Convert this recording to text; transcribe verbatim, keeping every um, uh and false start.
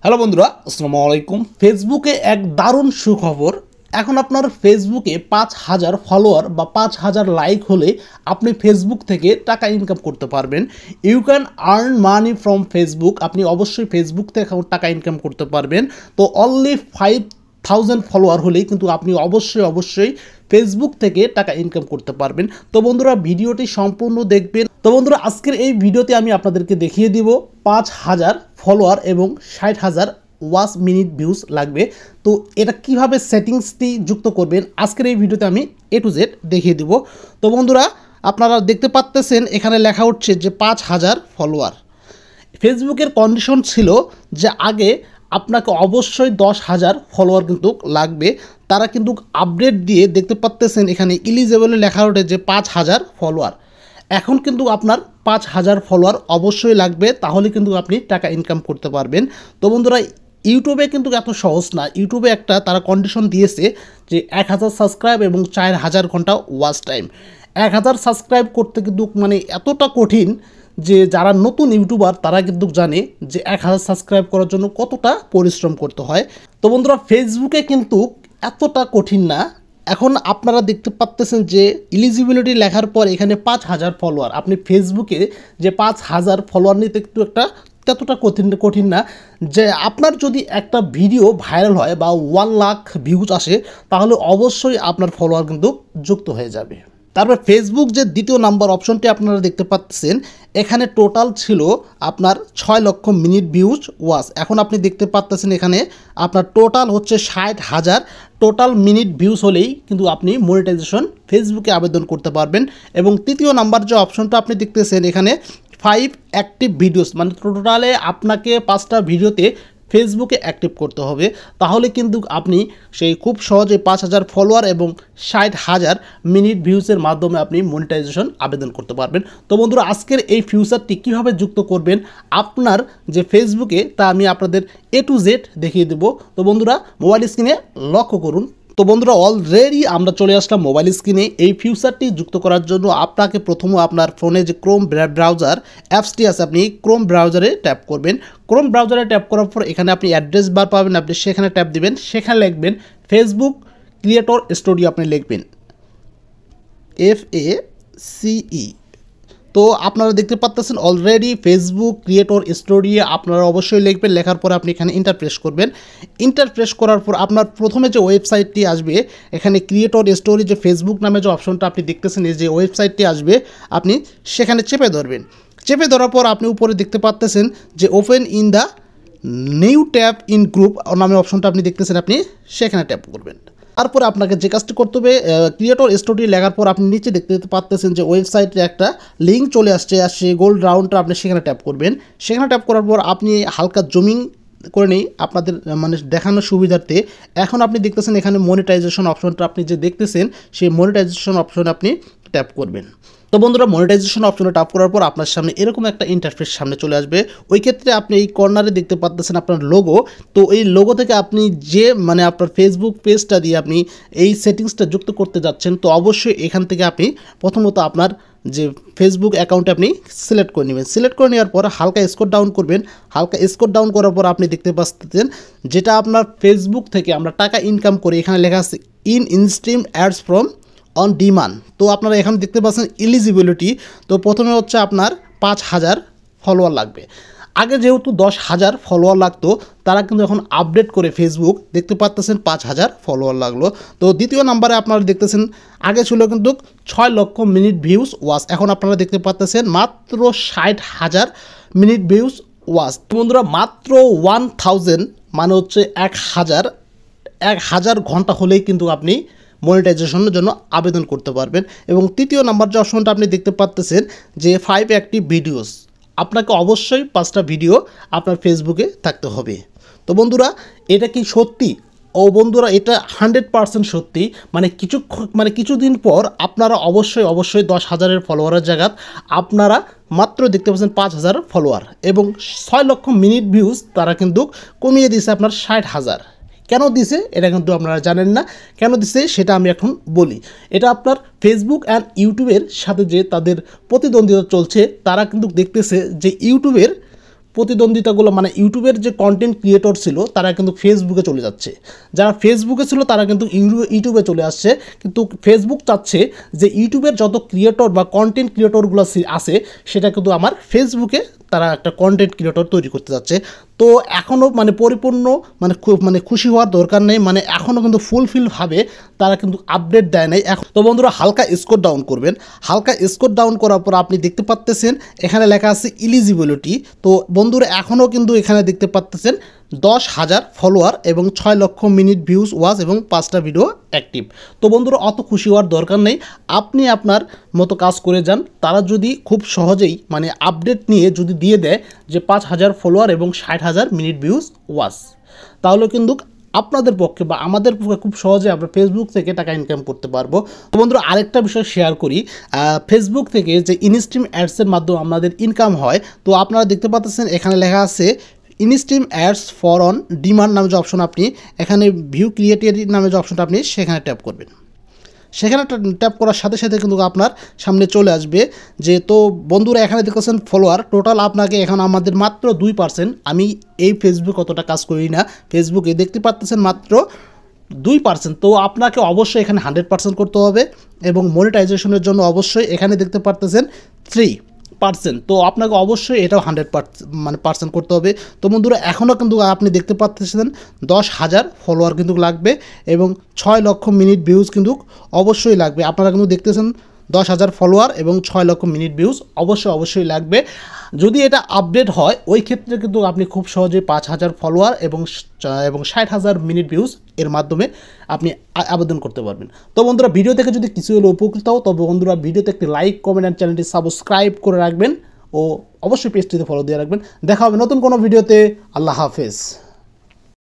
Hello বন্ধুরা, আসসালামু আলাইকুম। ফেসবুকে এক দারুণ সুখবর। এখন আপনার ফেসবুকে পাঁচ হাজার ফলোয়ার বা পাঁচ হাজার লাইক হলে আপনি ফেসবুক থেকে টাকা ইনকাম করতে পারবেন। You can earn money from Facebook. আপনি অবশ্যই ফেসবুক থেকে টাকা ইনকাম করতে পারবেন। তো অনলি ফাইভ থাউজেন্ড ফলোয়ার হলেই কিন্তু আপনি অবশ্যই অবশ্যই ফেসবুক থেকে টাকা ইনকাম করতে পারবেন। তো বন্ধুরা, ভিডিওটি সম্পূর্ণ দেখবেন। তো বন্ধুরা, আজকের এই ভিডিওতে আমি আপনাদেরকে দেখিয়ে দিব পাঁচ হাজার ফলোয়ার এবং ষাট হাজার ওয়াচ মিনিট ভিউজ লাগবে। তো এটা কিভাবে সেটিংসটি যুক্ত করবেন আজকের এই ভিডিওতে আমি এ টু জেড দেখিয়ে দিব। তো বন্ধুরা, আপনারা দেখতে পাচ্তেছেন এখানে লেখা উঠছে যে পাঁচ হাজার ফলোয়ার। ফেসবুকের কন্ডিশন ছিল যে আগে আপনাকে অবশ্যই দশ হাজার ফলোয়ার কিন্তু লাগবে। তারা কিন্তু আপডেট দিয়ে দেখতে পাচ্তেছেন এখানে ইলিজেবলে লেখা ওঠে যে পাঁচ হাজার ফলোয়ার। এখন কিন্তু আপনার পাঁচ হাজার ফলোয়ার অবশ্যই লাগবে, তাহলে কিন্তু আপনি টাকা ইনকাম করতে পারবেন। তো বন্ধুরা, ইউটিউবে কিন্তু এত সহজ না। ইউটিউবে একটা তারা কন্ডিশন দিয়েছে যে এক হাজার সাবস্ক্রাইব এবং চার হাজার ঘন্টা ওয়াচ টাইম। এক হাজার সাবস্ক্রাইব করতে কিন্তু মানে এতটা কঠিন যে যারা নতুন ইউটিউবার তারা কিন্তু জানে যে এক হাজার সাবস্ক্রাইব করার জন্য কতটা পরিশ্রম করতে হয়। তো বন্ধুরা, ফেসবুকে কিন্তু এতটা কঠিন না। এখন আপনারা দেখতে পাচ্তেছেন যে এলিজিবিলিটি লেখার পর এখানে পাঁচ হাজার ফলোয়ার। আপনি ফেসবুকে যে পাঁচ হাজার ফলোয়ার নিতে একটু একটা ততটা কঠিন কঠিন না। যে আপনার যদি একটা ভিডিও ভাইরাল হয় বা ওয়ান লাখ ভিউজ আসে, তাহলে অবশ্যই আপনার ফলোয়ার কিন্তু যুক্ত হয়ে যাবে। তারপর ফেসবুক যে দ্বিতীয় নাম্বার অপশনটি আপনারা দেখতে পাচ্ছেন, এখানে টোটাল ছিল আপনার ছয় লক্ষ মিনিট ভিউজ ওয়াচ। এখন আপনি দেখতে পাচ্ছেন এখানে আপনার টোটাল হচ্ছে ষাট হাজার টোটাল মিনিট ভিউজ হলেই কিন্তু আপনি মনিটাইজেশন ফেসবুকে আবেদন করতে পারবেন। এবং তৃতীয় নাম্বার যে অপশনটা আপনি দেখতেছেন এখানে ফাইভ অ্যাক্টিভ ভিডিওস, মানে টোটালে আপনাকে পাঁচটা ভিডিওতে ফেসবুকে অ্যাক্টিভ করতে হবে, তাহলে কিন্তু আপনি সেই খুব সহজে পাঁচ হাজার ফলোয়ার এবং ষাট হাজার মিনিট ভিউজের মাধ্যমে আপনি মনিটাইজেশন আবেদন করতে পারবেন। তো বন্ধুরা, আজকের এই ফিউচারটি কীভাবে যুক্ত করবেন আপনার যে ফেসবুকে, তা আমি আপনাদের এ টু জেড দেখিয়ে দেবো। তো বন্ধুরা, মোবাইল স্ক্রিনে লক্ষ্য করুন। তো বন্ধুরা, অলরেডি আমরা চলে আসলাম মোবাইল স্ক্রিনে। এই ফিউচারটি যুক্ত করার জন্য আপনাকে প্রথমে আপনার ফোনে যে ক্রোম ব্রাউজার অ্যাপসটি আছে, আপনি ক্রোম ব্রাউজারে ট্যাপ করবেন। ক্রোম ব্রাউজারে ট্যাপ করার পর এখানে আপনি অ্যাড্রেস বার পাবেন, আপনি সেখানে ট্যাপ দিবেন। সেখানে লিখবেন ফেসবুক ক্রিয়েটর স্টুডিও, আপনি লিখবেন এফ এ সিই। তো আপনারা দেখতে পাচ্ছেন অলরেডি ফেসবুক ক্রিয়েটর স্টোরিয়ে আপনারা অবশ্যই লিখবেন। লেখার পর আপনি এখানে ইন্টার প্রেস করবেন। ইন্টার প্রেস করার পর আপনার প্রথমে যে ওয়েবসাইটটি আসবে, এখানে ক্রিয়েটর স্টোরি যে ফেসবুক নামে যে অপশনটা আপনি দেখতেছেন, এই যে ওয়েবসাইটটি আসবে, আপনি সেখানে চেপে ধরবেন। চেপে ধরার পর আপনি উপরে দেখতে পাচ্তেছেন যে open in the new tab in group নামে অপশনটা আপনি দেখতেছেন, আপনি সেখানে ট্যাপ করবেন। তারপরে আপনাকে যে কাজটি করতে হবে, ক্রিয়েটর স্টোরি লেখার পর আপনি নিচে দেখতে পাচ্তেছেন যে ওয়েবসাইটে একটা লিঙ্ক চলে আসছে, আর সেই গোল্ড রাউন্ডটা আপনি সেখানে ট্যাপ করবেন। সেখানে ট্যাপ করার পর আপনি হালকা জুমিং করে নেই আপনাদের মানে দেখানোর সুবিধার্থে। এখন আপনি দেখতেছেন এখানে মনিটাইজেশন অপশনটা আপনি যে দেখতেছেন, সেই মনিটাইজেশন অপশনে আপনি ট্যাপ করবেন। তো বন্ধুরা, মনিটাইজেশন অপশনে ট্যাপ করার পর আপনার সামনে এরকম একটা ইন্টারফেস সামনে চলে আসবে। ওই ক্ষেত্রে আপনি এই কর্নারে দেখতে পাচ্ছেন আপনার লোগো। তো এই লোগো থেকে আপনি যে মানে আপনার ফেসবুক পেজটা দিয়ে আপনি এই সেটিংসটা যুক্ত করতে যাচ্ছেন, তো অবশ্যই এখান থেকে আপনি প্রথমত আপনার যে ফেসবুক অ্যাকাউন্টে আপনি সিলেক্ট করে নেবেন। সিলেক্ট করে নেওয়ার পর হালকা স্ক্রল ডাউন করবেন। হালকা স্ক্রল ডাউন করার পর আপনি দেখতে পাচ্ছেন যেটা আপনার ফেসবুক থেকে আমরা টাকা ইনকাম করি, এখানে লেখা আছে in instream ads from on demand. তো আপনারা এখানে দেখতে পাচ্ছেন এলিজিবিলিটি। তো প্রথমে হচ্ছে আপনার পাঁচ হাজার ফলোয়ার লাগবে। আগে যেহেতু দশ হাজার ফলোয়ার লাগতো, তারা কিন্তু এখন আপডেট করে ফেসবুক দেখতে পাচ্তেছেন পাঁচ হাজার ফলোয়ার লাগলো। তো দ্বিতীয় নাম্বারে আপনারা দেখতেছেন আগে ছিল কিন্তু ছয় লক্ষ মিনিট ভিউজ ওয়াচ, এখন আপনারা দেখতে পাচ্তেছেন মাত্র ষাট হাজার মিনিট ভিউজ ওয়াচ। বন্ধুরা, মাত্র ওয়ান থাউজেন্ড মানে হচ্ছে এক হাজার এক হাজার ঘন্টা হলেই কিন্তু আপনি মনিটাইজেশনের জন্য আবেদন করতে পারবেন। এবং তৃতীয় নাম্বার যে অপশনটা আপনি দেখতে পাচ্তেছেন যে ফাইভ অ্যাক্টিভ ভিডিওস, আপনাকে অবশ্যই পাঁচটা ভিডিও আপনার ফেসবুকে থাকতে হবে। তো বন্ধুরা, এটা কি সত্যি? ও বন্ধুরা, এটা হান্ড্রেড পার্সেন্ট সত্যি। মানে কিছু মানে কিছুদিন পর আপনারা অবশ্যই অবশ্যই দশ হাজারের ফলোয়ারের জায়গা আপনারা মাত্র দেখতে পাচ্ছেন পাঁচ হাজার ফলোয়ার এবং ছয় লক্ষ মিনিট ভিউজ তারা কিন্তু কমিয়ে দিয়েছে আপনার ষাট হাজার। কেন দিছে এটা কিন্তু আপনারা জানেন না। কেন দিছে সেটা আমি এখন বলি। এটা আপনার ফেসবুক অ্যান্ড ইউটিউবের সাথে যে তাদের প্রতিদ্বন্দ্বিতা চলছে, তারা কিন্তু দেখতেছে যে ইউটিউবের প্রতিদ্বন্দ্বিতাগুলো মানে ইউটিউবের যে কন্টেন্ট ক্রিয়েটর ছিল তারা কিন্তু ফেসবুকে চলে যাচ্ছে, যারা ফেসবুকে ছিল তারা কিন্তু ইউটিউবে চলে আসছে। কিন্তু ফেসবুক চাচ্ছে যে ইউটিউবের যত ক্রিয়েটর বা কন্টেন্ট ক্রিয়েটরগুলো আছে সেটা কিন্তু আমার ফেসবুকে তারা একটা কন্টেন্ট ক্রিয়েটর তৈরি করতে যাচ্ছে। তো এখনও মানে পরিপূর্ণ মানে খুব মানে খুশি হওয়ার দরকার নেই, মানে এখনও কিন্তু ফুলফিলভাবে তারা কিন্তু আপডেট দেয় নাই এখন। তো বন্ধুরা হালকা স্কোর ডাউন করবেন, হালকা স্কোর ডাউন করার পর আপনি দেখতে পাচ্তেছেন এখানে লেখা আছে ইলিজিবিলিটি। তো বন্ধুরা এখনও কিন্তু এখানে দেখতে পাচ্তেছেন দশ হাজার ফলোয়ার এবং ছয় লক্ষ মিনিট ভিউজ ওয়াচ এবং পাঁচটা ভিডিও অ্যাক্টিভ। তো বন্ধুরা অত খুশি হওয়ার দরকার নেই, আপনি আপনার মতো কাজ করে যান। তারা যদি খুব সহজেই মানে আপডেট নিয়ে যদি দিয়ে দেয় যে পাঁচ হাজার ফলোয়ার এবং ষাট হাজার মিনিট ভিউজ ওয়াচ, তাহলে কিন্তু আপনাদের পক্ষে বা আমাদের পক্ষে খুব সহজে আমরা ফেসবুক থেকে টাকা ইনকাম করতে পারবো। তো বন্ধুরা আরেকটা বিষয় শেয়ার করি, ফেসবুক থেকে যে ইনস্ট্রিম অ্যাডসের মাধ্যমে আমাদের ইনকাম হয়, তো আপনারা দেখতে পাচ্ছেন এখানে লেখা আছে instream ads for on demand নামে যে অপশন, আপনি এখানে ভিউ ক্রিয়েটিভ নামে যে অপশনটা আপনি সেখানে ট্যাপ করবেন। সেখানে ট্যাপ করার সাথে সাথে কিন্তু আপনার সামনে চলে আসবে যে, তো বন্ধুরা এখানে দেখতেছেন ফলোয়ার টোটাল আপনাকে এখন আমাদের মাত্র দুই পার্সেন্ট। আমি এই ফেসবুক অতটা কাজ করি না, ফেসবুকে দেখতে পাচ্ছেন মাত্র দুই পার্সেন্ট। তো আপনাকে অবশ্যই এখানে হান্ড্রেড পার্সেন্ট করতে হবে এবং মনিটাইজেশনের জন্য অবশ্যই এখানে দেখতে পাচ্ছেন থ্রি পার্সেন্ট। তো আপনাকে অবশ্যই এটাও হান্ড্রেড পার্সেন্ট মানে পার্সেন্ট করতে হবে। তো বন্ধুরা এখনও কিন্তু আপনি দেখতে পাচ্ছেন দশ হাজার ফলোয়ার কিন্তু লাগবে এবং ছয় লক্ষ মিনিট ভিউজ কিন্তু অবশ্যই লাগবে। আপনারা কিন্তু দেখতেছেন দশ হাজার ফলোয়ার এবং ছয় লক্ষ মিনিট ভিউজ অবশ্যই অবশ্যই লাগবে। যদি এটা আপডেট হয় ওই ক্ষেত্রে কিন্তু আপনি খুব সহজেই পাঁচ হাজার ফলোয়ার এবং এবং ষাট হাজার মিনিট ভিউজ এর মাধ্যমে আপনি আবেদন করতে পারবেন। তো বন্ধুরা ভিডিও থেকে যদি কিছু হলে উপকৃত হও তবে বন্ধুরা ভিডিওতে একটি লাইক কমেন্ট অ্যান্ড চ্যানেলটি সাবস্ক্রাইব করে রাখবেন ও অবশ্যই পেজটিতে ফলো দিয়ে রাখবেন। দেখা হবে নতুন কোনো ভিডিওতে। আল্লাহ হাফেজ।